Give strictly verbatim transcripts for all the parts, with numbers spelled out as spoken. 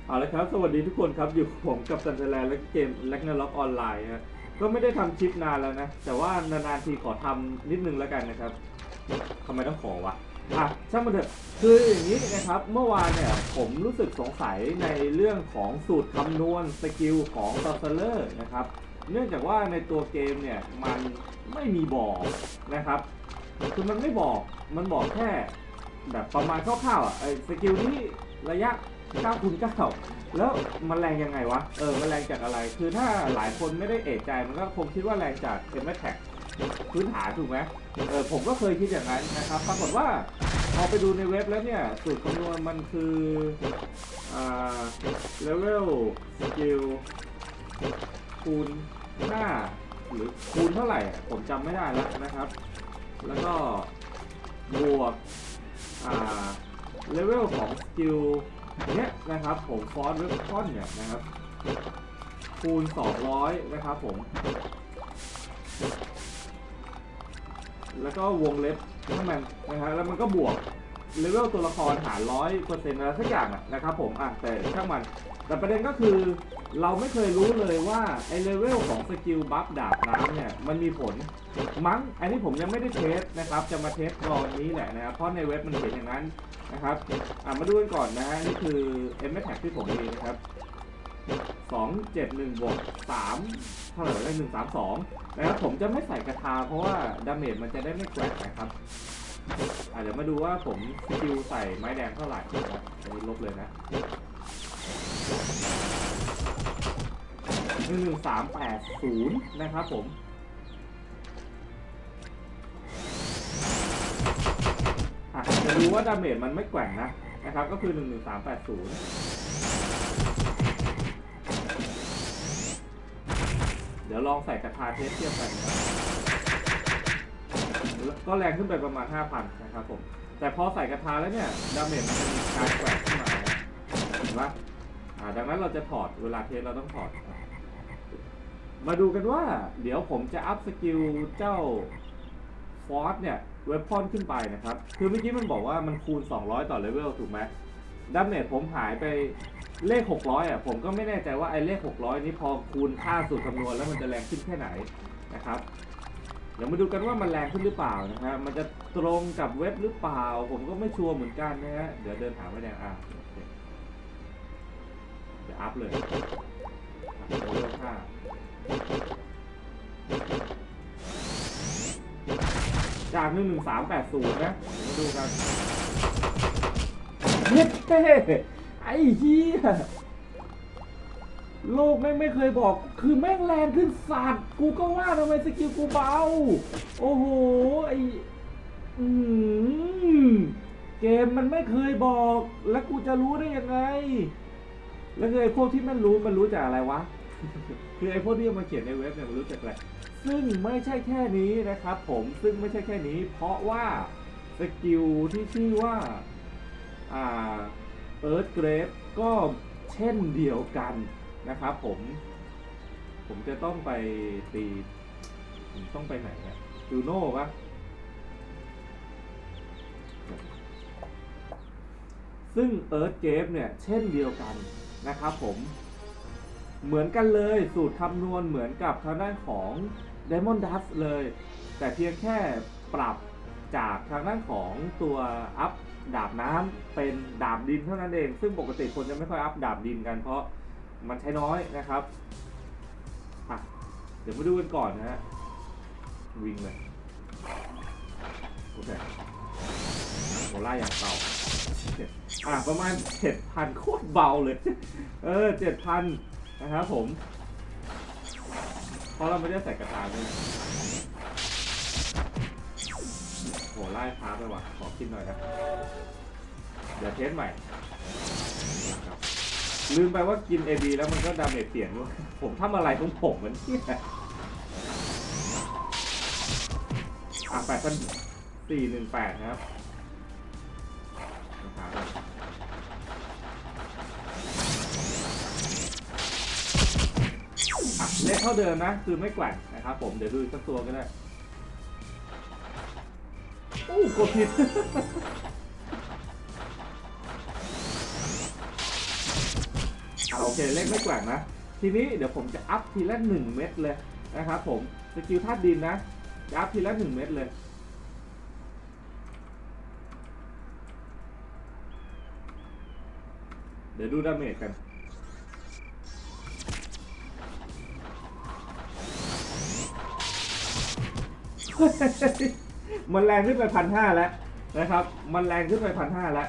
เอาละครับสวัสดีทุกคนครับอยู่ผมกับซันเทอร์แลนด์และเกมแล็กนาล็อกออนไลน์นะก็ไม่ได้ทำคลิปนานแล้วนะแต่ว่านานๆทีขอทำนิดนึงแล้วกันนะครับทำไมต้องขอวะอ่ะช่างมันเถอะคืออย่างนี้นะครับเมื่อวานเนี่ยผมรู้สึกสงสัยในเรื่องของสูตรคำนวณสกิลของซอสเซอร์นะครับเนื่องจากว่าในตัวเกมเนี่ยมันไม่มีบอกนะครับคือมันไม่บอกมันบอกแค่แบบประมาณคร่าวๆอ่ะไอ้สกิลนี้ระยะเก้าคูณเก้าแล้วมันแรงยังไงวะเออมันแรงจากอะไรคือถ้าหลายคนไม่ได้เอะใจมันก็คงคิดว่าแรงจากเอ็มแท็กพื้นฐานถูกไหมเออผมก็เคยคิดอย่างนั้นนะครับปรากฏว่าพอไปดูในเว็บแล้วเนี่ยสูตรคำนวณมันคืออ่าเลเวลสกิลคูณห้าหรือคูณเท่าไหร่ผมจำไม่ได้แล้วนะครับแล้วก็บวกอ่าเลเวลของสกิลเนี้ยนะครับผมฟอสเวฟคอนเนี่ยนะครับคูณสองร้อยนะครับผมแล้วก็วงเล็บข้างมันนะครับแล้วมันก็บวกเลเวลตัวละครหารร้อยเปอร์เซ็นต์อะไรสักอย่างนะครับผมอ่ะแต่ช่างมันแต่ประเด็นก็คือเราไม่เคยรู้เลยว่าไอเลเวลของสกิลบัฟดาบน้ำเนี่ยมันมีผลมั้งอันนี้ผมยังไม่ได้เทสนะครับจะมาเทสตอนนี้แหละนะครับเพราะในเว็บมันเขียนอย่างนั้นนะครับอ่ะมาดูกันก่อนนะฮะนี่คือ เอ็ม แท็ก ที่ผมมีนะครับสองเจ็ดหนึ่งบวกสามเท่าไหร่ได้หนึ่งสามสองนะครับผมจะไม่ใส่กระทาเพราะว่าดาเมจมันจะได้ไม่แกว่งนะครับอ่ะเดี๋ยวมาดูว่าผมสกิลใส่ไม้แดงเท่าไหร่นะครับอันนี้ลบเลยนะหนึ่งหนึ่งสามแปดศูนย์นะครับผมจะดูว่าดาเมจมันไม่แกว่งนะนะครับก็คือหนึ่งหนึ่งสามแปดศูนย์เดี๋ยวลองใส่กระทาเทสเทียบกันนะก็แรงขึ้นไปประมาณ ห้าพัน นะครับผมแต่พอใส่กระทาแล้วเนี่ยดาเมจมันจะมีการแกว่งขึ้นมาเห็นปะอ่าดังนั้นเราจะถอดเวลาเทสเราต้องถอดมาดูกันว่าเดี๋ยวผมจะอัพสกิลเจ้าฟอสเนี่ยเวพอนขึ้นไปนะครับคือเมื่อกี้มันบอกว่ามันคูณสองร้อยต่อเลเวลถูกไหมดาเมจผมหายไปเลขหกร้อยอ่ะผมก็ไม่แน่ใจว่าไอ้เลขหกร้อยนี้พอคูณค่าสูตรคำนวณแล้วมันจะแรงขึ้นแค่ไหนนะครับเดี๋ยวมาดูกันว่ามันแรงขึ้นหรือเปล่านะครับมันจะตรงกับเว็บหรือเปล่าผมก็ไม่ชัวร์เหมือนกันนะฮะเดี๋ยวเดินหาไว้เนี่ยอ่ะเดี๋ยวอัพเลยเลเวลห้าจากหนึ่งหนึ่งสามแปดศูนย์นะมาดูกันเฮ้ไอ้เหี้ยโลกแม่งไม่เคยบอกคือแม่งแรงขึ้นสัตว์กูก็ว่าทำไมสกิลกูเบาโอ้โหไอ้อืมเกมมันไม่เคยบอกแล้วกูจะรู้ได้ยังไงแล้วคือไอ้พวกที่มันรู้มันรู้จากอะไรวะคือไอ้พวกที่มาเขียนในเว็บเนี่ยมันรู้จากอะไรซึ่งไม่ใช่แค่นี้นะครับผมซึ่งไม่ใช่แค่นี้เพราะว่าสกิลที่ชื่อว่าอ่าเอิร์ธเกรฟก็เช่นเดียวกันนะครับผมผมจะต้องไปตีต้องไปไหนเนี่ยจูโน่ปะซึ่งเอิร์ธเกรฟเนี่ยเช่นเดียวกันนะครับผมเหมือนกันเลยสูตรคำนวณเหมือนกับทางด้านของ Diamond Dust เลยแต่เพียงแค่ปรับจากทางด้านของตัวอัพดาบน้ำเป็นดาบดินเท่านั้นเองซึ่งปกติคนจะไม่ค่อยอัพดาบดินกันเพราะมันใช้น้อยนะครับเดี๋ยวมาดูกันก่อนนะฮะวิ่งเลยโอเคโหไล่อย่างเบาอ่ะประมาณ เจ็ดพัน โคตรเบาเลยเออ เจ็ดพัน นะครับผมเพราะเราไม่ได้ใส่กระตาด้วยโหไล่พาไปว่ะขอคิดหน่อยนะเดี๋ยวเทสใหม่ลืมไปว่ากิน เอ บี แล้วมันก็ดาเมจเปลี่ยนด้วยผมทำอะไรของผมมันเที่ยอ่ะแปดพันสี่หนึ่งแปดนะครับเลขเท่าเดิมนะคือไม่แกว่งนะครับผมเดี๋ยวดูอีกสักตัวก็ได้โอ้กดผิดอ่าโอเคเลขไม่แกว่งนะทีนี้เดี๋ยวผมจะอัพทีละหนึ่งเม็ดเลยนะครับผมสกิลธาตุดินนะจะอัพทีละหนึ่งเม็ดเลยเดี๋ยวดูดาเมจกันมันแรงขึ้นไปพันห้าแล้วนะครับมันแรงขึ้นไปพันห้าแล้ว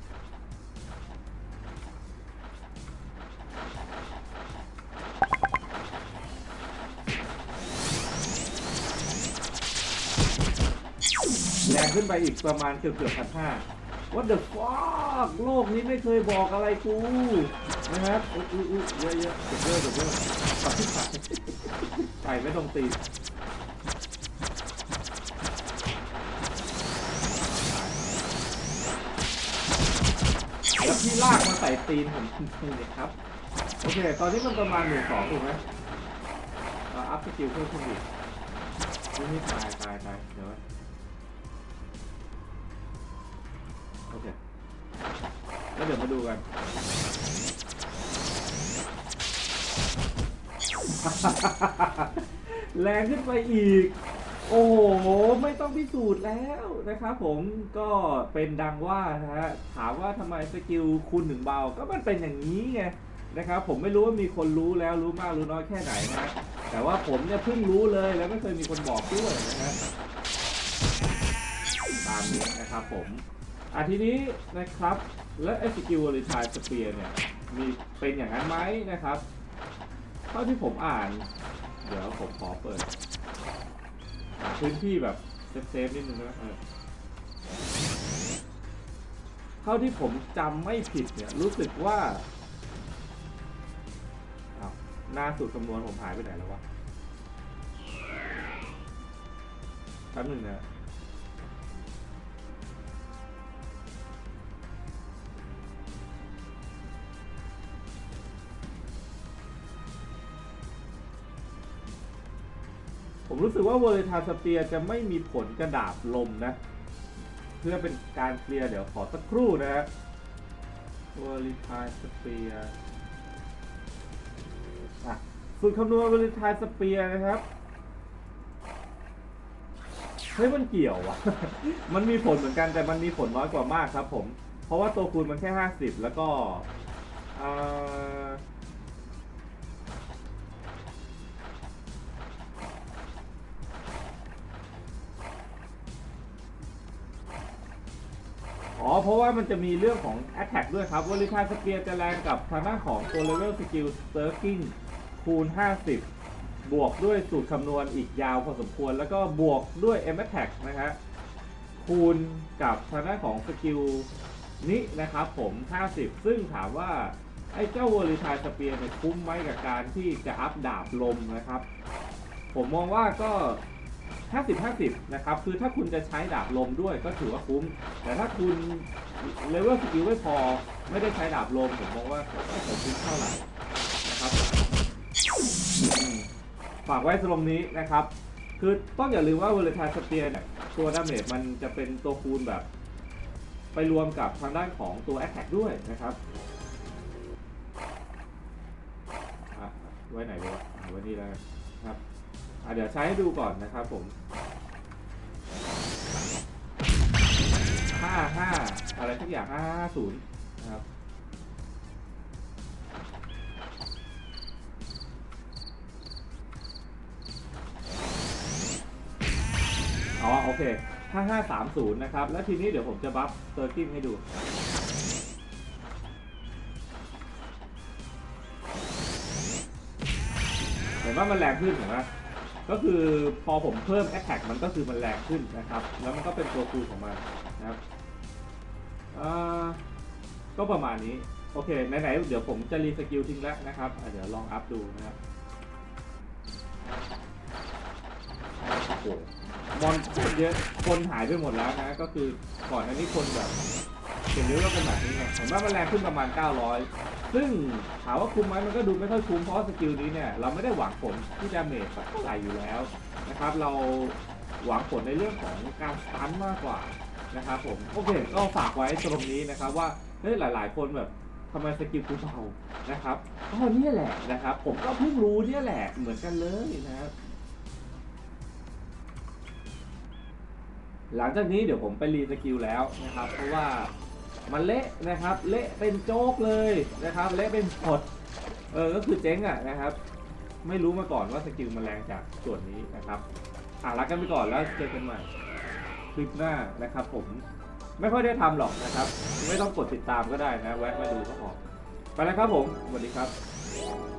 แรงขึ้นไปอีกประมาณเกือบเกือบพันห้า What the fuck โลกนี้ไม่เคยบอกอะไรกูนะครับอุ๊ยอุ๊ยอุ๊ยเยอะเยอะเยอะเยอะเยอะปัดที่ขาใส่ไม่ตรงตีแล้วพี่ลากมาใส่ตีนผมเนี่ยครับโอเคตอนนี้มันประมาณหนึ่งสองถูกไหมเราอัพสกิลเพิ่มขึ้นอีกนี่ตายตายตายเดี๋ยวโอเคแล้วเดี๋ยวมาดูกันแรงขึ้นไปอีกโอ้โหไม่ต้องพิสูจน์แล้วนะครับผมก็เป็นดังว่านะฮะถามว่าทำไมสกิลคูณหนึ่งเบาก็มันเป็นอย่างนี้ไงนะครับผมไม่รู้ว่ามีคนรู้แล้วรู้มากรู้น้อยแค่ไหนนะแต่ว่าผมเนี่ยเพิ่งรู้เลยแล้วไม่เคยมีคนบอกด้วยนะฮะตามนี้นะครับผมอ่ะทีนี้นะครับแล้วไอ้สกิลวอลิทายสเปียร์เนี่ยมีเป็นอย่างนั้นไหมนะครับเท่าที่ผมอ่านเดี๋ยวผมขอเปิดพื้นที่แบบเซฟๆนิดนึงนะเออเท่าที่ผมจำไม่ผิดเนี่ยรู้สึกว่าอ้าวหน้าสูตรคำนวณผมหายไปไหนแล้ววะแป๊บหนึ่งนะผมรู้สึกว่าวอลเลทาสเปียจะไม่มีผลกระดาบลมนะเพื่อเป็นการเคลียร์เดี๋ยวขอสักครู่นะฮะวอลเลทาสเปียอ่ะสูตรคำนวณวอลเลทาสเปียนะครับเฮ้ยมันเกี่ยววะ มันมีผลเหมือนกันแต่มันมีผลน้อยกว่ามากครับผมเพราะว่าตัวคูณมันแค่ห้าสิบแล้วก็อ่าอ๋อเพราะว่ามันจะมีเรื่องของ Attack ด้วยครับวอลิทายสเปียร์จะแรงกับทางด้านของตัว Level Skill Stirking คูณห้าสิบบวกด้วยสูตรคำนวณอีกยาวพอสมควรแล้วก็บวกด้วย M Attack นะฮะคูณกับทางด้านของสกิลนี้นะครับผมห้าสิบซึ่งถามว่าไอ้เจ้าวอลิทายสเปียร์เนี่ยคุ้มไหมกับการที่จะอัพดาบลมนะครับผมมองว่าก็ห้าสิบ ห้าสิบนะครับคือถ้าคุณจะใช้ดาบลมด้วยก็ถือว่าคุ้มแต่ถ้าคุณเลเวลสกิลไม่พอไม่ได้ใช้ดาบลมผมมองว่าไม่สมคุ้มเท่าไหร่นะครับฝากไว้ตรงนี้นะครับคือต้องอย่าลืมว่าวอลเลทายสเปียร์เนี่ยตัวดาเมจมันจะเป็นตัวคูณแบบไปรวมกับทางด้านของตัวแอคแท็กด้วยนะครับไว้ไหนดีวะไว้นี่แล้วครับเดี๋ยวใช้ให้ดูก่อนนะครับผมห้า ห้าอะไรทุกอย่างห้า ห้า ศูนย์นะครับอ๋อโอเคห้า ห้า สาม ศูนย์นะครับแล้วทีนี้เดี๋ยวผมจะบัฟเซอร์กิ้งให้ดูเห็นว่ามันแรงขึ้นเห็นไหมก็คือพอผมเพิ่ม Attack มันก็คือมันแรงขึ้นนะครับแล้วมันก็เป็นตัวคูณของมันนะครับก็ประมาณนี้โอเคไหนๆเดี๋ยวผมจะรีสกิลทิ้งแล้วนะครับเดี๋ยวลองอัพดูนะครับโอ้โหมอนคนเยอะคนหายไปหมดแล้วนะก็คือก่อนหน้านี้คนแบบเห็นเยอะก็เป็นแบบนี้ไงผมว่ามันแรงขึ้นประมาณเก้าร้อยซึ่งถามว่าคุ้มไหมมันก็ดูไม่ค่อยคุ้มเพราะสกิลนี้เนี่ยเราไม่ได้หวังผลที่ดาเมจสักเท่าไหร่อยู่แล้วนะครับเราหวังผลในเรื่องของการสตันมากกว่านะครับผมโอเคก็ฝากไว้ตรงนี้นะครับว่าเฮ้ยหลายๆคนแบบทำไมสกิลกูเบานะครับก็เนี่ยแหละนะครับผมก็เพิ่งรู้เนี่ยแหละเหมือนกันเลยนะครับหลังจากนี้เดี๋ยวผมไปรีสกิลแล้วนะครับเพราะว่ามันเละนะครับเละเป็นโจ๊กเลยนะครับเละเป็นผดเออก็คือเจ๊งอ่ะนะครับไม่รู้มาก่อนว่าสกิลมันแรงจากส่วนนี้นะครับอ่ะรักกันไปก่อนแล้วเจอกันใหม่คลิปหน้านะครับผมไม่ค่อยได้ทำหรอกนะครับไม่ต้องกดติดตามก็ได้นะแวะมาดูก็พอไปแล้วครับผมสวัสดีครับ